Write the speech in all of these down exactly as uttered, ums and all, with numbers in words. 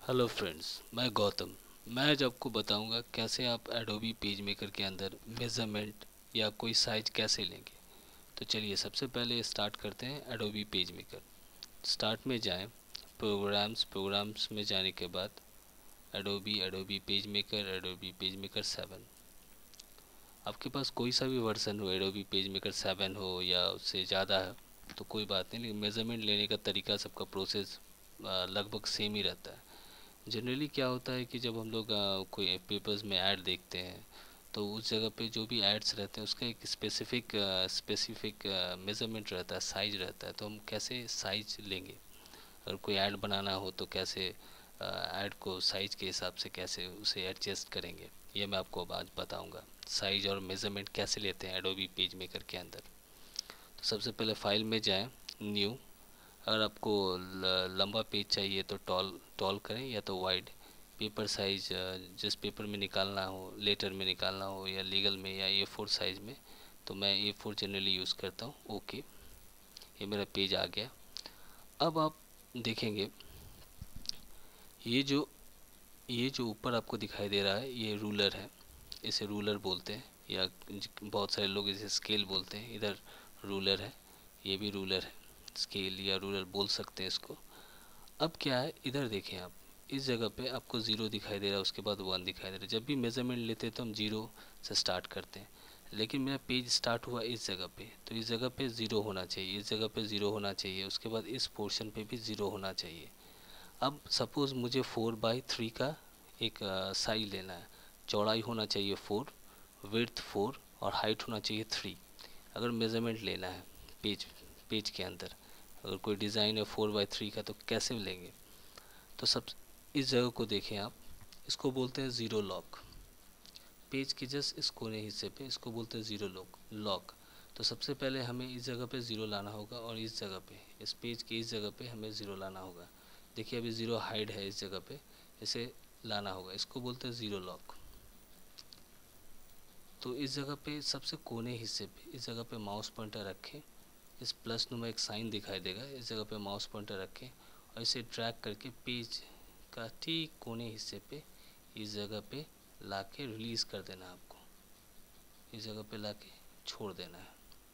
Hello friends, मैं गौतम। मैं आज आपको बताऊंगा कैसे आप एडोबी पेज मेकर के अंदर मेज़रमेंट या कोई साइज कैसे लेंगे। तो चलिए सबसे पहले स्टार्ट करते हैं एडोबी पेज मेकर। स्टार्ट में जाएं, प्रोग्राम्स प्रोग्राम्स में जाने के बाद Adobe Adobe page maker Adobe page maker seven. आपके पास कोई सा भी वर्जन हो, एडोबी पेज मेकर सेवन हो या उससे ज़्यादा है तो कोई बात नहीं, लेकिन मेज़रमेंट लेने का तरीका सबका प्रोसेस लगभग सेम ही रहता है। जनरली क्या होता है कि जब हम लोग आ, कोई पेपर्स में ऐड देखते हैं तो उस जगह पे जो भी एड्स रहते हैं उसका एक स्पेसिफिक स्पेसिफिक मेज़रमेंट रहता है, साइज रहता है। तो हम कैसे साइज लेंगे, अगर कोई ऐड बनाना हो तो कैसे ऐड को साइज के हिसाब से कैसे उसे एडजस्ट करेंगे, ये मैं आपको अब आज बताऊंगा। साइज और मेज़रमेंट कैसे लेते हैं एडोबी पेज मेकर के अंदर। तो सबसे पहले फाइल में जाएं, न्यू। अगर आपको लंबा पेज चाहिए तो टॉल टॉल करें या तो वाइड। पेपर साइज जिस पेपर में निकालना हो, लेटर में निकालना हो या लीगल में या ए फोर साइज़ में, तो मैं ए फोर जनरली यूज़ करता हूँ। ओके, ये मेरा पेज आ गया। अब आप देखेंगे ये जो ये जो ऊपर आपको दिखाई दे रहा है ये रूलर है, इसे रूलर बोलते हैं या बहुत सारे लोग इसे स्केल बोलते हैं। इधर रूलर है, ये भी रूलर है, स्केल या रूलर बोल सकते हैं इसको। अब क्या है, इधर देखें आप, इस जगह पे आपको ज़ीरो दिखाई दे रहा है, उसके बाद वन दिखाई दे रहा है। जब भी मेज़रमेंट लेते हैं तो हम जीरो से स्टार्ट करते हैं, लेकिन मेरा पेज स्टार्ट हुआ इस जगह पे, तो इस जगह पे ज़ीरो होना चाहिए, इस जगह पे ज़ीरो होना चाहिए, उसके बाद इस पोर्शन पे भी ज़ीरो होना चाहिए। अब सपोज़ मुझे फोर बाई थ्री का एक साइज लेना है। चौड़ाई होना चाहिए फोर, विड्थ फोर और हाइट होना चाहिए थ्री। अगर मेज़रमेंट लेना है पेज पेज के अंदर, अगर कोई डिज़ाइन है फोर बाई थ्री का तो कैसे लेंगे। तो सब इस जगह को देखें आप, इसको बोलते हैं ज़ीरो लॉक। पेज के जस्ट इस कोने हिस्से पे इसको बोलते हैं ज़ीरो लॉक लॉक तो सबसे पहले हमें इस जगह पे ज़ीरो लाना होगा और इस जगह पे, इस पेज की इस जगह पे हमें ज़ीरो लाना होगा। देखिए अभी ज़ीरो हाइड है इस जगह पे, इसे लाना होगा, इसको बोलते हैं ज़ीरो लॉक। तो इस जगह पे सबसे कोने हिस्से पे इस जगह पे माउस पॉइंटर रखें, इस प्लस नुमा एक साइन दिखाई देगा, इस जगह पे माउस पॉइंटर रखें और इसे ड्रैग करके पेज का ठीक कोने हिस्से पे इस जगह पे लाके रिलीज़ कर देना है आपको, इस जगह पे लाके छोड़ देना है।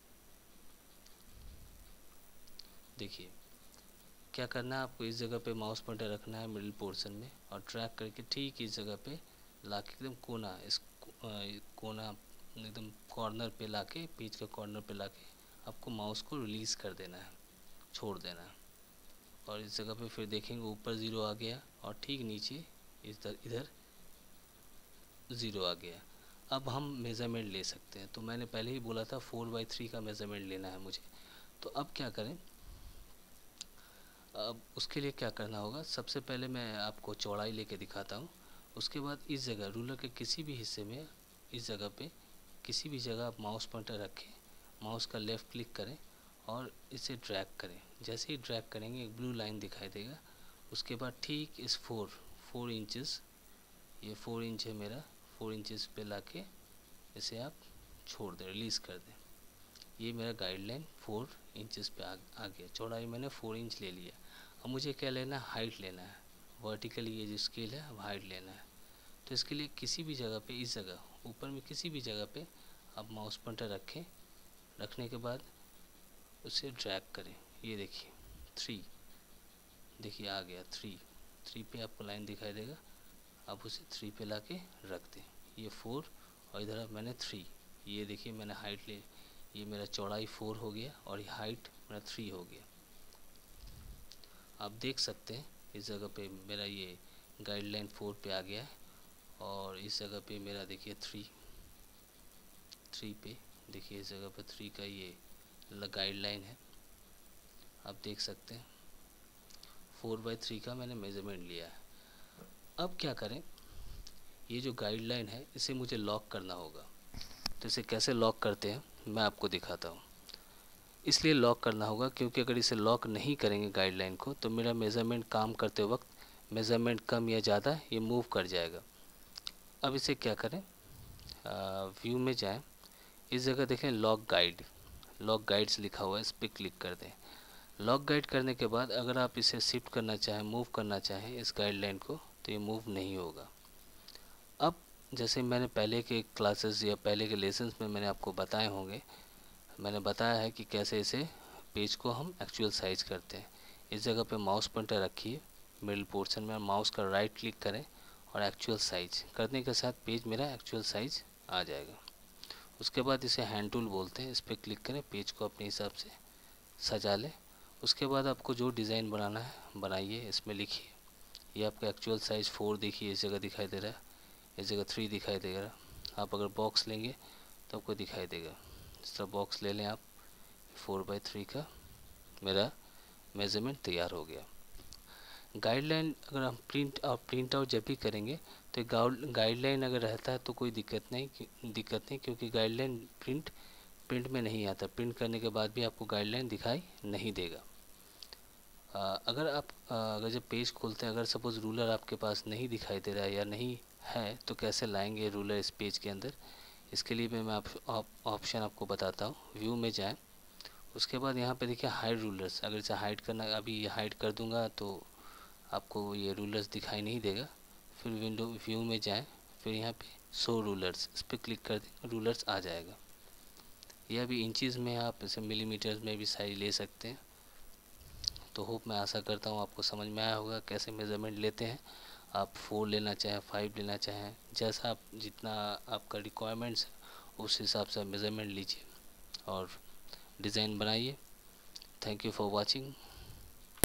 देखिए क्या करना है आपको, इस जगह पे माउस पॉइंटर रखना है मिडिल पोर्शन में और ड्रैग करके ठीक इस जगह पे लाके एकदम कोना, इस कोना एकदम कॉर्नर पे लाके, पेज का कॉर्नर पे लाके आपको माउस को रिलीज़ कर देना है, छोड़ देना है। और इस जगह पे फिर देखेंगे ऊपर ज़ीरो आ गया और ठीक नीचे इधर इधर ज़ीरो आ गया। अब हम मेज़रमेंट ले सकते हैं। तो मैंने पहले ही बोला था फोर बाई थ्री का मेज़रमेंट लेना है मुझे। तो अब क्या करें, अब उसके लिए क्या करना होगा, सबसे पहले मैं आपको चौड़ाई लेके दिखाता हूँ। उसके बाद इस जगह रूलर के किसी भी हिस्से में, इस जगह पे किसी भी जगह आप माउस पॉइंटर रखें, माउस का लेफ़्ट क्लिक करें और इसे ड्रैग करें। जैसे ही ड्रैग करेंगे एक ब्लू लाइन दिखाई देगा, उसके बाद ठीक इस फोर फोर इंचज़, ये फोर इंच है मेरा, फोर इंचज़ पे लाके इसे आप छोड़ दें, रिलीज़ कर दें। ये मेरा गाइडलाइन फोर इंचज़ पे आ, आ गया। चौड़ाई मैंने फोर इंच ले लिया। अब मुझे क्या लेना है, हाइट लेना है। वर्टिकली ये जो स्केल है अब हाइट लेना है। तो इसके लिए किसी भी जगह पे, इस जगह ऊपर में किसी भी जगह पे आप माउस पॉइंटर रखें, रखने के बाद उसे ड्रैग करें। ये देखिए थ्री, देखिए आ गया थ्री, थ्री पे आपको लाइन दिखाई देगा। आप उसे थ्री पे ला के रख दें। ये फोर और इधर अब मैंने थ्री, ये देखिए मैंने हाइट ले, ये मेरा चौड़ाई फोर हो गया और ये हाइट मेरा थ्री हो गया। आप देख सकते हैं इस जगह पे मेरा ये गाइडलाइन फोर पे आ गया है और इस जगह पे मेरा देखिए थ्री, थ्री पे देखिए इस जगह पे थ्री का ये गाइडलाइन है। आप देख सकते हैं फोर बाई थ्री का मैंने मेज़रमेंट लिया है। अब क्या करें, ये जो गाइडलाइन है इसे मुझे लॉक करना होगा। तो इसे कैसे लॉक करते हैं मैं आपको दिखाता हूँ। इसलिए लॉक करना होगा क्योंकि अगर इसे लॉक नहीं करेंगे गाइडलाइन को तो मेरा मेज़रमेंट काम करते वक्त मेज़रमेंट कम या ज़्यादा ये मूव कर जाएगा। अब इसे क्या करें, व्यू में जाएं, इस जगह देखें लॉक गाइड, लॉक गाइड्स लिखा हुआ है, इस पर क्लिक कर दें। लॉक गाइड करने के बाद अगर आप इसे शिफ्ट करना चाहें, मूव करना चाहें इस गाइडलाइन को, तो ये मूव नहीं होगा। अब जैसे मैंने पहले के क्लासेस या पहले के लेसन्स में मैंने आपको बताए होंगे, मैंने बताया है कि कैसे इसे पेज को हम एक्चुअल साइज करते हैं। इस जगह पे माउस पॉइंटर रखिए, मिडिल पोर्शन में माउस का राइट क्लिक करें और एक्चुअल साइज करने के साथ पेज मेरा एक्चुअल साइज आ जाएगा। उसके बाद इसे हैंड टूल बोलते हैं, इस पर क्लिक करें, पेज को अपने हिसाब से सजा लें। उसके बाद आपको जो डिज़ाइन बनाना है बनाइए, इसमें लिखिए। ये आपका एक्चुअल साइज फोर देखिए इस जगह दिखाई दे रहा है, इस जगह थ्री दिखाई देगा। आप अगर बॉक्स लेंगे तो आपको दिखाई देगा, इस तरह बॉक्स ले लें आप। फोर बाई थ्री का मेरा मेज़रमेंट तैयार हो गया। गाइडलाइन अगर हम प्रिंट और प्रिंट आउट जब भी करेंगे तो गाइडलाइन अगर रहता है तो कोई दिक्कत नहीं दिक्कत नहीं क्योंकि गाइडलाइन प्रिंट प्रिंट में नहीं आता। प्रिंट करने के बाद भी आपको गाइडलाइन दिखाई नहीं देगा। आ, अगर आप आ, अगर जब पेज खोलते हैं, अगर सपोज़ रूलर आपके पास नहीं दिखाई दे रहा है या नहीं है, तो कैसे लाएंगे रूलर इस पेज के अंदर? इसके लिए भी मैं आप ऑप्शन आपको बताता हूँ। व्यू में जाएं, उसके बाद यहाँ पे देखिए हाइड रूलर्स। अगर इसे हाइड करना, अभी ये हाइड कर दूंगा तो आपको ये रूलर्स दिखाई नहीं देगा। फिर विंडो व्यू में जाएं, फिर यहाँ पे शो रूलर्स, इस पर क्लिक कर दें, रूलर्स आ जाएगा। यह भी इंचज़ में, आप इसे मिलीमीटर्स में भी साइज ले सकते हैं। तो होप मैं आशा करता हूँ आपको समझ में आया होगा कैसे मेज़रमेंट लेते हैं। आप फोर लेना चाहें, फाइव लेना चाहें, जैसा आप जितना आपका रिक्वायरमेंट्स है उस हिसाब से मेज़रमेंट लीजिए और डिज़ाइन बनाइए। Thank you for watching.